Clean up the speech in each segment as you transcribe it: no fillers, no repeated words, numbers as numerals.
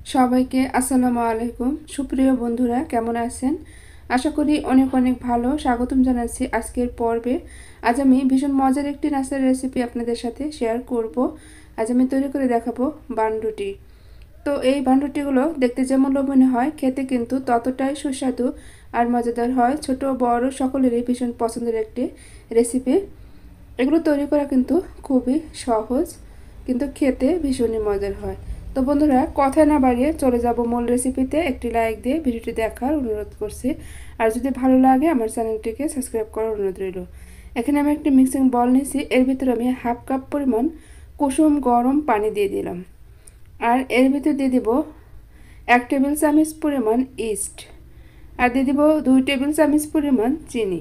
সবাইকে আসসালামু আলাইকুম। সুপ্রিয় বন্ধুরা, কেমন আছেন? আশা করি অনেক অনেক ভালো। স্বাগতম জানাচ্ছি আজকের পর্বে। আজ আমি ভীষণ মজার একটি নাস্তার রেসিপি আপনাদের সাথে শেয়ার করব। আজ আমি তৈরি করে দেখাবো বানরুটি। তো এই বানরুটিগুলো দেখতে যেমন লোভনীয় হয়, খেতে কিন্তু ততটাই সুস্বাদু আর মজাদার হয়। ছোট বড় সকলেরই ভীষণ পছন্দের একটি রেসিপি। এগুলো তৈরি করা কিন্তু খুবই সহজ, কিন্তু খেতে ভীষণই মজার হয়। তো বন্ধুরা, কথা না বাড়িয়ে চলে যাব মূল রেসিপিতে। একটি লাইক দিয়ে ভিডিওটি দেখার অনুরোধ করছি, আর যদি ভালো লাগে আমার চ্যানেলটিকে সাবস্ক্রাইব করার অনুরোধ রইল। এখানে আমি একটি মিক্সিং বল নিয়েছি, এর ভিতরে আমি হাফ কাপ পরিমাণ কুসুম গরম পানি দিয়ে দিলাম, আর এর ভিতরে দিয়ে দিব 1 টেবিল চামচ পরিমাণ ইস্ট, আর দিয়ে দিব 2 টেবিল চামচ পরিমাণ চিনি।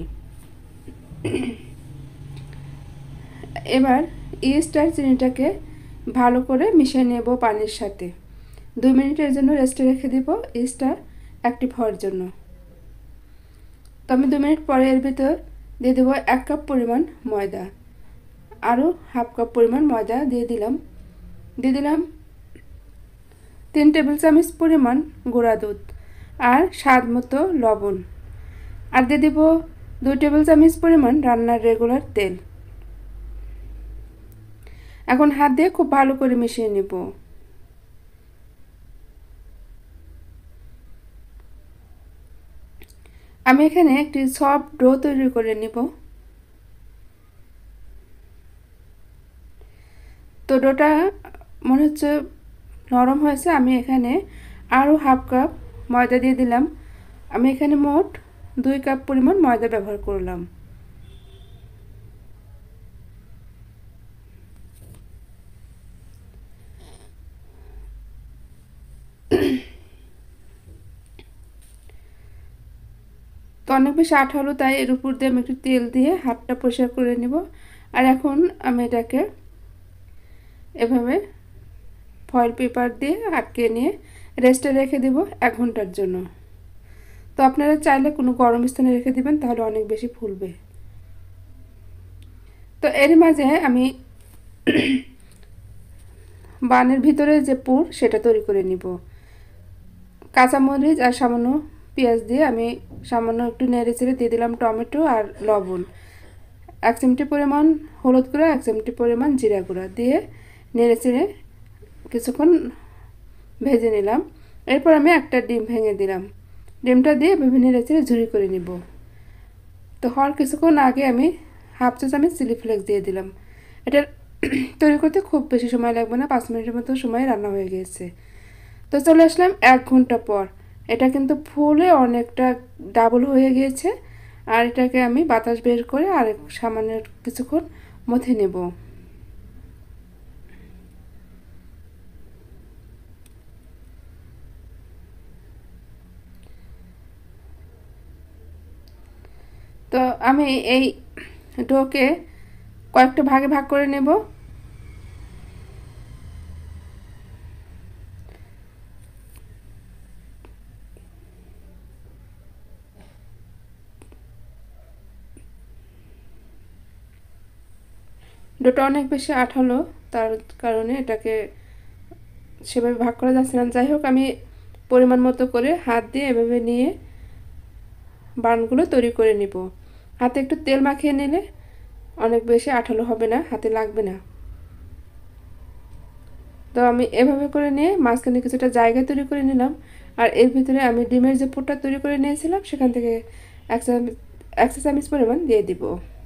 এবার ইস্ট আর চিনিটাকে ভালো করে মিশিয়ে নেব পানির সাথে। 2 মিনিটের জন্য রেস্টে রেখে দিব ইস্টটা অ্যাক্টিভ হওয়ার জন্য। তো আমি 2 মিনিট পরে এর ভিতর দিয়ে দেবো 1 কাপ পরিমাণ ময়দা, আরও হাফ কাপ পরিমাণ ময়দা দিয়ে দিলাম 3 টেবিল চামচ পরিমাণ গুঁড়া দুধ, আর স্বাদ মতো লবণ, আর দিয়ে দেব 2 টেবিল চামচ পরিমাণ রান্নার রেগুলার তেল। এখন হাত দিয়ে খুব ভালো করে মিশিয়ে নেব। আমি এখানে একটি সফট ডো তৈরি করে নিব। তো ডোটা মনে হচ্ছে নরম হয়েছে। আমি এখানে আরও হাফ কাপ ময়দা দিয়ে দিলাম। আমি এখানে মোট 2 কাপ পরিমাণ ময়দা ব্যবহার করলাম। তো অনেক বেশি আঠালো, তাই এর উপর দিয়ে আমি একটু তেল দিয়ে হাতটা পরিষ্কার করে নেব। আর এখন আমি এটাকে এভাবে ফয়েল পেপার দিয়ে আটকে নিয়ে রেস্টে রেখে দেব 1 ঘন্টার জন্য। তো আপনারা চাইলে কোনো গরম স্থানে রেখে দিবেন, তাহলে অনেক বেশি ফুলবে। তো এর মাঝে আমি বানের ভিতরে যে পুর সেটা তৈরি করে নিব। কাঁচামরিচ আর সামান্য পেঁয়াজ দিয়ে আমি সামান্য একটু নেড়ে চেড়ে দিয়ে দিলাম টমেটো আর লবণ, 1 চিমটি পরিমাণ হলুদ গুঁড়া, 1 চিমটি পরিমাণ জিরা গুঁড়া দিয়ে নেড়ে চেড়ে কিছুক্ষণ ভেজে নিলাম। এরপর আমি একটা ডিম ভেঙে দিলাম। ডিমটা দিয়ে বিভিন্ন নেড়ে চেড়ে ঝুরি করে নিব। তো হওয়ার কিছুক্ষণ আগে আমি হাফ চা চামচ চিলি ফ্লেক্স দিয়ে দিলাম। এটা তৈরি করতে খুব বেশি সময় লাগবে না, 5 মিনিটের মতো সময় রান্না হয়ে গিয়েছে। তো চলে আসলাম 1 ঘন্টা পর। এটা কিন্তু ফুলে অনেকটা ডাবল হয়ে গিয়েছে, আর এটাকে আমি বাতাস বের করে আর সামান্য কিছুক্ষণ মথে নেব। তো আমি এই ডোকে কয়েকটা ভাগে ভাগ করে নেব। ডোটা অনেক বেশি আঠালো, তার কারণে এটাকে সেভাবে ভাগ করা যাচ্ছে না। যাই হোক, আমি পরিমাণ মতো করে হাত দিয়ে এভাবে নিয়ে বানগুলো তৈরি করে নিব। হাতে একটু তেল মাখিয়ে নিলে অনেক বেশি আঠালো হবে না, হাতে লাগবে না। তো আমি এভাবে করে নিয়ে মাঝখানে কিছুটা জায়গা তৈরি করে নিলাম, আর এর ভিতরে আমি ডিমের যে পুরটা তৈরি করে নিয়েছিলাম সেখান থেকে 1 চা চামচ পরিমাণ দিয়ে দিব।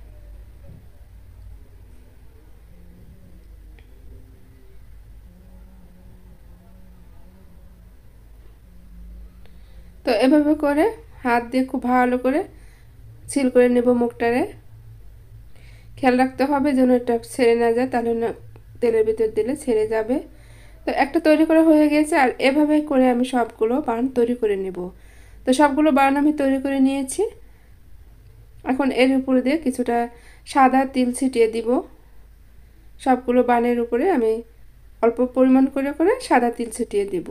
তো এভাবে করে হাত দিয়ে খুব ভালো করে সিল করে নেব মুখটারে। খেয়াল রাখতে হবে যেন এটা ছেড়ে না যায়, তাহলে না তেলের ভিতর দিলে ছেড়ে যাবে। তো একটা তৈরি করা হয়ে গেছে, আর এভাবে করে আমি সবগুলো বান তৈরি করে নেব। তো সবগুলো বান আমি তৈরি করে নিয়েছি। এখন এর উপরে দিয়ে কিছুটা সাদা তিল ছিটিয়ে দিব। সবগুলো বানের উপরে আমি অল্প পরিমাণ করে করে সাদা তিল ছিটিয়ে দিব।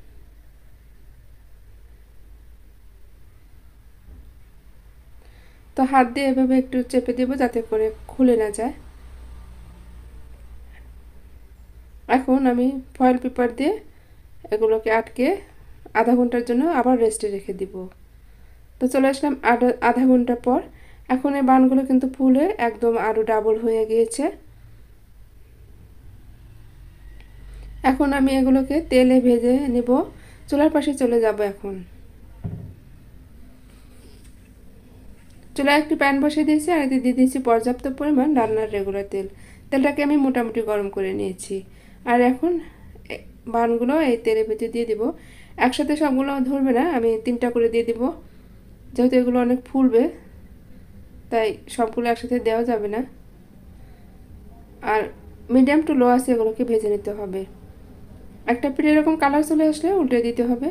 তো হাত দিয়ে এভাবে একটু চেপে দেব যাতে করে খুলে না যায়। এখন আমি ফয়েল পেপার দিয়ে এগুলোকে আটকে আধা ঘন্টার জন্য আবার রেস্টে রেখে দিব। তো চলে আসলাম আধা ঘন্টা পর। এখন এই বানগুলো কিন্তু ফুলে একদম আরও ডাবল হয়ে গিয়েছে। এখন আমি এগুলোকে তেলে ভেজে নেব। চুলার পাশে চলে যাব। এখন চুলায় একটি প্যান বসিয়ে দিয়েছি আর এতে দিয়ে দিয়েছি পর্যাপ্ত পরিমাণ রান্নার রেগুলার তেল। তেলটাকে আমি মোটামুটি গরম করে নিয়েছি। আর এখন বানগুলো এই তেলের ভিতরে দিয়ে দিব। একসাথে সবগুলো ধরবে না, আমি 3টা করে দিয়ে দিব, যেহেতু এগুলো অনেক ফুলবে তাই সবগুলো একসাথে দেওয়া যাবে না। আর মিডিয়াম টু লো আছে এগুলোকে ভেজে নিতে হবে। একটা পিঠে এরকম কালার চলে আসলে উল্টে দিতে হবে।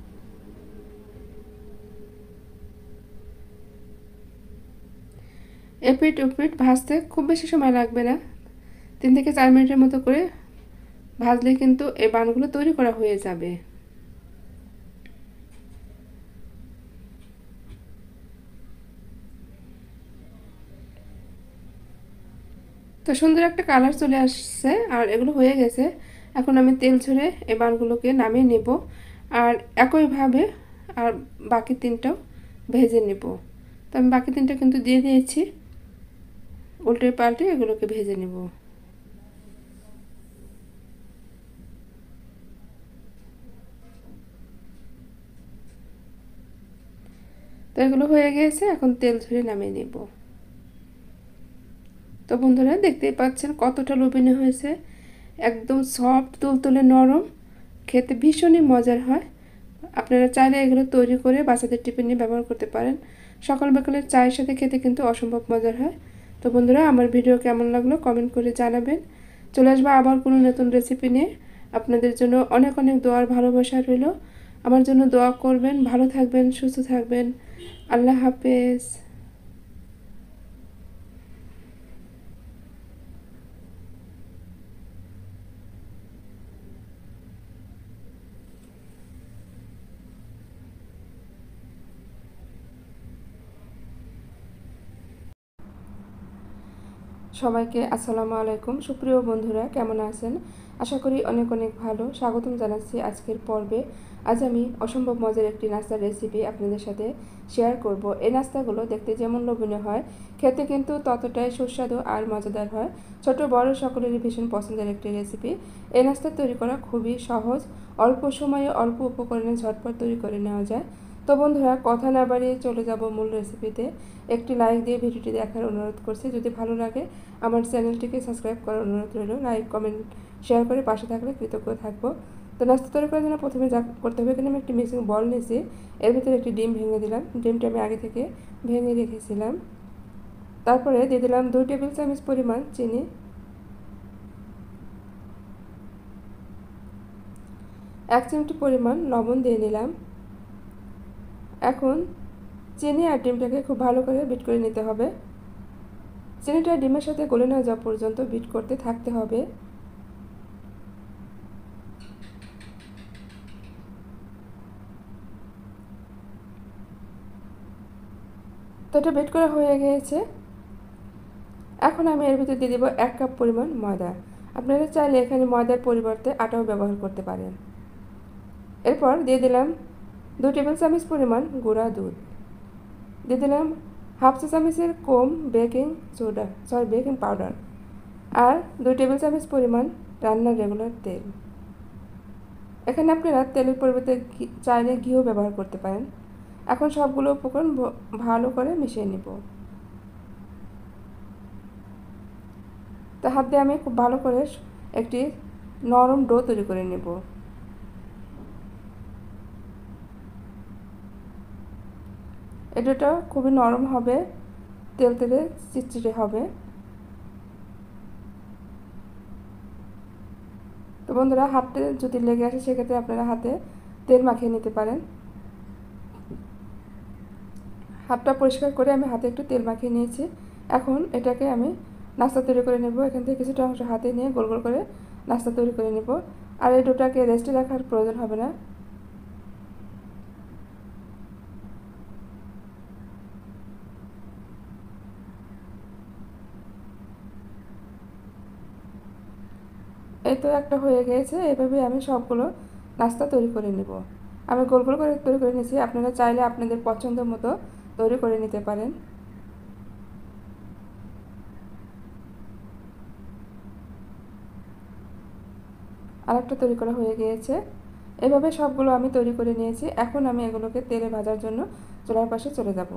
এপিট ওপিট ভাজতে খুব বেশি সময় লাগবে না, 3 থেকে 4 মিনিটের মতো করে ভাজলে কিন্তু এই বানগুলো তৈরি করা হয়ে যাবে। তো সুন্দর একটা কালার চলে আসছে আর এগুলো হয়ে গেছে। এখন আমি তেল ঝরে এই বানগুলোকে নামিয়ে নেব আর একইভাবে আর বাকি 3টাও ভেজে নেব। তো আমি বাকি 3টা কিন্তু দিয়ে দিয়েছি, উল্টে পাল্টে এগুলোকে ভেজে নেব। তো এগুলো হয়ে গেছে, এখন তেল ঝরে নামিয়ে নেব। তো বন্ধুরা দেখতেই পাচ্ছেন কতটা লোভনীয় হয়েছে, একদম সফট তুলতুলে নরম, খেতে ভীষণই মজার হয়। আপনারা চাইলে এগুলো তৈরি করে বাচ্চাদের টিফিনে ব্যবহার করতে পারেন। সকাল বিকালের চায়ের সাথে খেতে কিন্তু অসম্ভব মজার হয়। তো বন্ধুরা আমার ভিডিও কেমন লাগলো কমেন্ট করে জানাবেন। চলে আসবো আবার কোনো নতুন রেসিপি নিয়ে। আপনাদের জন্য অনেক অনেক দোয়ার ভালোবাসা রইল। আমার জন্য দোয়া করবেন। ভালো থাকবেন, সুস্থ থাকবেন। আল্লাহ হাফেজ। সবাইকে আসসালামু আলাইকুম। সুপ্রিয় বন্ধুরা কেমন আছেন? আশা করি অনেক অনেক ভালো। স্বাগতম জানাচ্ছি আজকের পর্বে। আজ আমি অসম্ভব মজার একটি নাস্তার রেসিপি আপনাদের সাথে শেয়ার করব। এই নাস্তাগুলো দেখতে যেমন লোভনীয় হয়, খেতে কিন্তু ততটাই সুস্বাদু আর মজাদার হয়। ছোট বড় সকলেরই ভীষণ পছন্দের একটি রেসিপি। এই নাস্তা তৈরি করা খুবই সহজ, অল্প সময়ে অল্প উপকরণে ঝটপট তৈরি করে নেওয়া যায়। তো বন্ধুরা কথা না বাড়িয়ে চলে যাব মূল রেসিপিতে। একটি লাইক দিয়ে ভিডিওটি দেখার অনুরোধ করছি। যদি ভালো লাগে আমার চ্যানেলটিকে সাবস্ক্রাইব করার অনুরোধ রইল। লাইক কমেন্ট শেয়ার করে পাশে থাকলে কৃতজ্ঞ থাকবো। তো নাস্তা তৈরি করার জন্য প্রথমে যা করতে হবে, এখানে আমি একটি মিক্সিং বল নিয়েছি, এর ভিতরে একটি ডিম ভেঙে দিলাম। ডিমটা আমি আগে থেকে ভেঙে রেখেছিলাম। তারপরে দিয়ে দিলাম 2 টেবিল চামচ পরিমাণ চিনি, 1 চিমটি পরিমাণ লবণ দিয়ে নিলাম। এখন চিনি আর ডিমটাকে খুব ভালো করে বিট করে নিতে হবে। চিনিটা ডিমের সাথে গলে না যাওয়া পর্যন্ত বিট করতে থাকতে হবে। তো এটা বিট করা হয়ে গিয়েছে। এখন আমি এর ভিতরে দিয়ে দেব 1 কাপ পরিমাণ ময়দা। আপনারা চাইলে এখানে ময়দার পরিবর্তে আটাও ব্যবহার করতে পারেন। এরপর দিয়ে দিলাম 2 টেবিল চামচ পরিমাণ গুঁড়া দুধ, দিয়ে দিলাম হাফ চা চামচের কম বেকিং পাউডার আর 2 টেবিল চামচ পরিমাণ রান্নার রেগুলার তেল। এখানে আপনারা তেলের পরিবর্তে চাইলে ঘিও ব্যবহার করতে পারেন। এখন সবগুলো উপকরণ ভালো করে মিশিয়ে নেব। তো হাত দিয়ে আমি খুব ভালো করে একটি নরম ডো তৈরি করে নেব। এই ডোটা খুবই নরম হবে, তেল তেলে চিটচিটে হবে। তো বন্ধুরা হাতে যদি লেগে আসে সেক্ষেত্রে আপনারা হাতে তেল মাখিয়ে নিতে পারেন। হাতটা পরিষ্কার করে আমি হাতে একটু তেল মাখিয়ে নিয়েছি। এখন এটাকে আমি নাস্তা তৈরি করে নেব। এখান থেকে কিছুটা অংশ হাতে নিয়ে গোল গোল করে নাস্তা তৈরি করে নেব। আর এই ডোটাকে রেস্টে রাখার প্রয়োজন হবে না। এই তো একটা হয়ে গিয়েছে। এভাবে আমি সবগুলো নাস্তা তৈরি করে নেব। আমি গোল গোল করে তৈরি করে নিয়েছি, আপনারা চাইলে আপনাদের পছন্দ মতো তৈরি করে নিতে পারেন। আরেকটা তৈরি করা হয়ে গিয়েছে। এভাবে সবগুলো আমি তৈরি করে নিয়েছি। এখন আমি এগুলোকে তেলে ভাজার জন্য চুলার পাশে চলে যাব।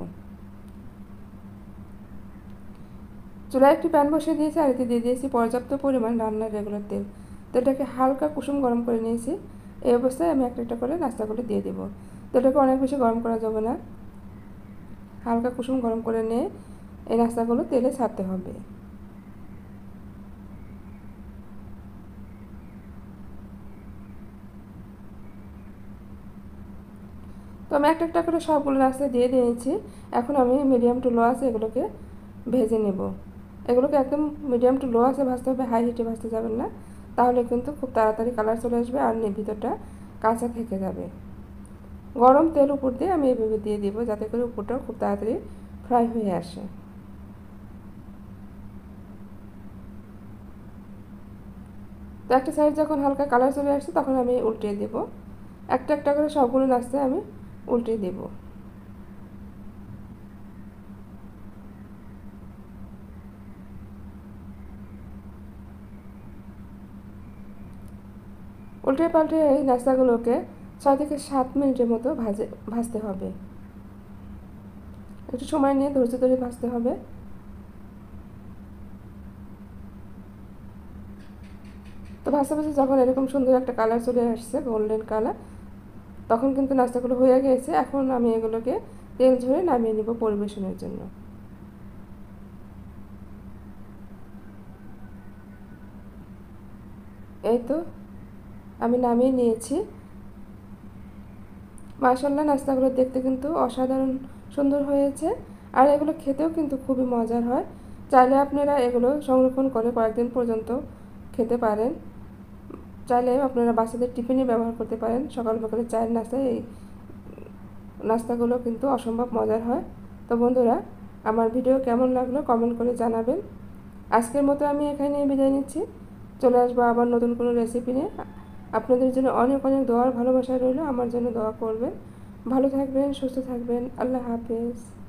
চুলায় একটি প্যান বসিয়ে দিয়েছি, আর এতে দিয়ে দিয়েছি পর্যাপ্ত পরিমাণ রান্নার রেগুলার তেল। তেলটাকে হালকা কুসুম গরম করে নিয়েছি। এই অবস্থায় আমি একটা একটা করে নাস্তাগুলো দিয়ে দেবো। তেলটাকে অনেক বেশি গরম করা যাবে না, হালকা কুসুম গরম করে নিয়ে এই নাস্তাগুলো তেলে ছাড়তে হবে। তো আমি একটা একটা করে সবগুলো নাস্তা দিয়ে দিয়েছি। এখন আমি মিডিয়াম টু লো আছে এগুলোকে ভেজে নেব। এগুলোকে একদম মিডিয়াম টু লো আছে ভাজতে হবে, হাই হিটে ভাজতে যাবেন না, তাহলে কিন্তু খুব তাড়াতাড়ি কালার চলে আসবে আর ভিতরটা কাঁচা থেকে যাবে। গরম তেল উপর দিয়ে আমি এভাবে দিয়ে দিব, যাতে করে উপরটাও খুব তাড়াতাড়ি ফ্রাই হয়ে আসে। তো একটা সাইড যখন হালকা কালার চলে আসছে তখন আমি উল্টিয়ে দেব। একটা একটা করে সবগুলো নাস্তা আমি উল্টিয়ে দেব। উল্টে পাল্টে এই নাস্তাগুলোকে 6 থেকে 7 মিনিটের মতো ভাজতে হবে। একটু সময় নিয়ে ধৈর্য ধরে ভাজতে হবে। তো ভাজতে ভাজতে যখন এরকম সুন্দর একটা কালার চলে আসছে, গোল্ডেন কালার, তখন কিন্তু নাস্তাগুলো হয়ে গেছে। এখন আমি এগুলোকে তেল ঝরে নামিয়ে নেব পরিবেশনের জন্য। এই তো আমি নামিয়ে নিয়েছি। মাশাআল্লাহ, নাস্তাগুলো দেখতে কিন্তু অসাধারণ সুন্দর হয়েছে, আর এগুলো খেতেও কিন্তু খুবই মজার হয়। চাইলে আপনারা এগুলো সংরক্ষণ করে কয়েকদিন পর্যন্ত খেতে পারেন। চাইলে আপনারা বাচ্চাদের টিফিনে ব্যবহার করতে পারেন। সকাল সকালে চায়ের নাস্তায় এই নাস্তাগুলো কিন্তু অসম্ভব মজার হয়। তো বন্ধুরা, আমার ভিডিও কেমন লাগলো কমেন্ট করে জানাবেন। আজকের মতো আমি এখানে বিদায় নিচ্ছি। চলে আসবো আবার নতুন কোনো রেসিপি নিয়ে। আপনাদের জন্য অনেক অনেক দোয়ার ভালোবাসা রইল। আমার জন্য দোয়া করবেন। ভালো থাকবেন, সুস্থ থাকবেন। আল্লাহ হাফেজ।